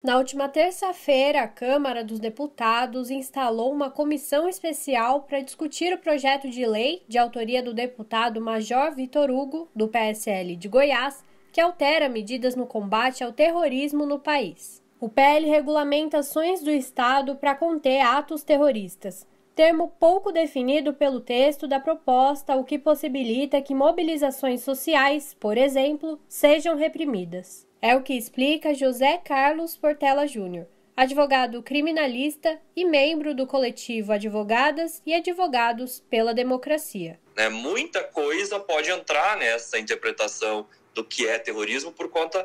Na última terça-feira, a Câmara dos Deputados instalou uma comissão especial para discutir o projeto de lei de autoria do deputado Major Vitor Hugo, do PSL de Goiás, que altera medidas no combate ao terrorismo no país. O PL regulamenta ações do Estado para conter atos terroristas, termo pouco definido pelo texto da proposta, o que possibilita que mobilizações sociais, por exemplo, sejam reprimidas. É o que explica José Carlos Portela Júnior, advogado criminalista e membro do coletivo Advogadas e Advogados pela Democracia. Muita coisa pode entrar nessa interpretação do que é terrorismo por conta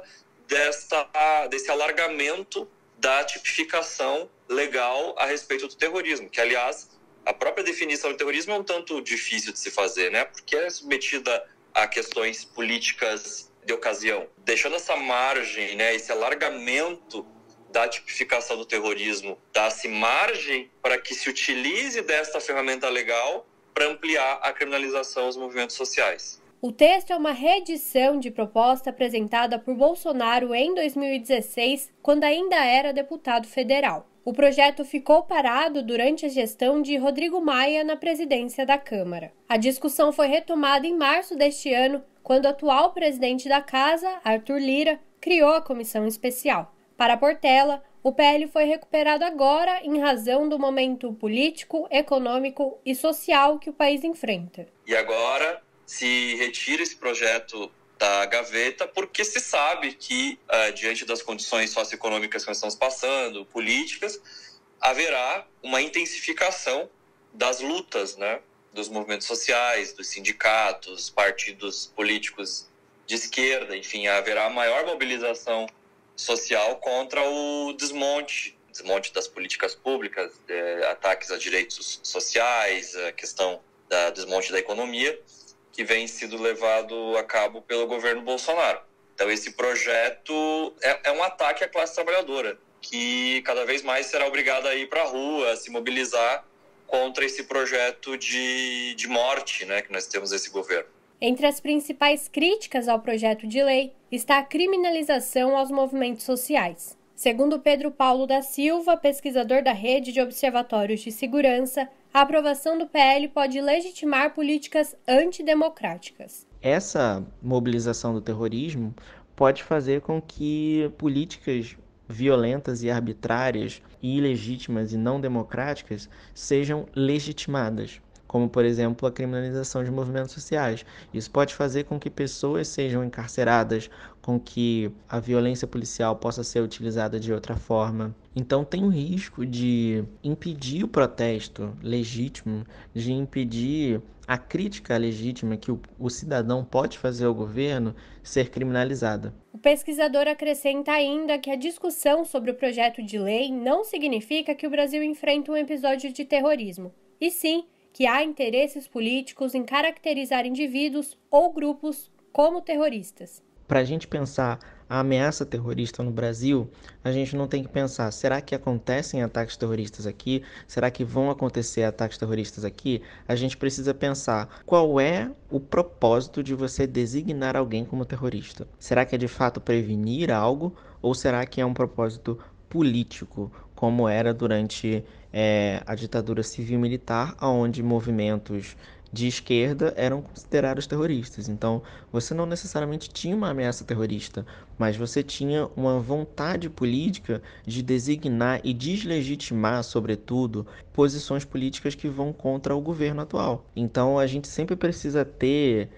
desse alargamento da tipificação legal a respeito do terrorismo, que, aliás, a própria definição de terrorismo é um tanto difícil de se fazer, porque é submetida a questões políticas de ocasião. Deixando essa margem, esse alargamento da tipificação do terrorismo, dá-se margem para que se utilize desta ferramenta legal para ampliar a criminalização dos movimentos sociais. O texto é uma reedição de proposta apresentada por Bolsonaro em 2016, quando ainda era deputado federal. O projeto ficou parado durante a gestão de Rodrigo Maia na presidência da Câmara. A discussão foi retomada em março deste ano, quando o atual presidente da Casa, Arthur Lira, criou a comissão especial. Para Portela, o PL foi recuperado agora em razão do momento político, econômico e social que o país enfrenta. E agora se retira esse projeto da gaveta porque se sabe que, diante das condições socioeconômicas que nós estamos passando, políticas, haverá uma intensificação das lutas, dos movimentos sociais, dos sindicatos, partidos políticos de esquerda, enfim, haverá maior mobilização social contra o desmonte das políticas públicas, ataques a direitos sociais, a questão do desmonte da economia, que vem sido levado a cabo pelo governo Bolsonaro. Então, esse projeto é um ataque à classe trabalhadora, que cada vez mais será obrigada a ir para a rua, a se mobilizar contra esse projeto de morte, que nós temos esse governo. Entre as principais críticas ao projeto de lei está a criminalização aos movimentos sociais. Segundo Pedro Paulo da Silva, pesquisador da Rede de Observatórios de Segurança, a aprovação do PL pode legitimar políticas antidemocráticas. Essa mobilização do terrorismo pode fazer com que políticas violentas e arbitrárias, e ilegítimas e não democráticas sejam legitimadas, como, por exemplo, a criminalização de movimentos sociais. Isso pode fazer com que pessoas sejam encarceradas, com que a violência policial possa ser utilizada de outra forma. Então tem o risco de impedir o protesto legítimo, de impedir a crítica legítima que o cidadão pode fazer ao governo ser criminalizada. O pesquisador acrescenta ainda que a discussão sobre o projeto de lei não significa que o Brasil enfrenta um episódio de terrorismo, e sim que há interesses políticos em caracterizar indivíduos ou grupos como terroristas. Para a gente pensar a ameaça terrorista no Brasil, a gente não tem que pensar, será que acontecem ataques terroristas aqui? Será que vão acontecer ataques terroristas aqui? A gente precisa pensar qual é o propósito de você designar alguém como terrorista. Será que é de fato prevenir algo ou será que é um propósito político, como era durante a ditadura civil-militar, onde movimentos de esquerda eram considerados terroristas? Então, você não necessariamente tinha uma ameaça terrorista, mas você tinha uma vontade política de designar e deslegitimar, sobretudo, posições políticas que vão contra o governo atual. Então, a gente sempre precisa ter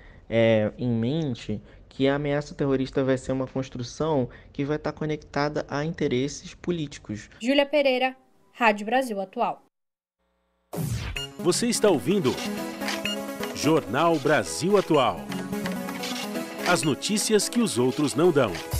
em mente que a ameaça terrorista vai ser uma construção que vai estar conectada a interesses políticos. Júlia Pereira, Rádio Brasil Atual. Você está ouvindo Jornal Brasil Atual. As notícias que os outros não dão.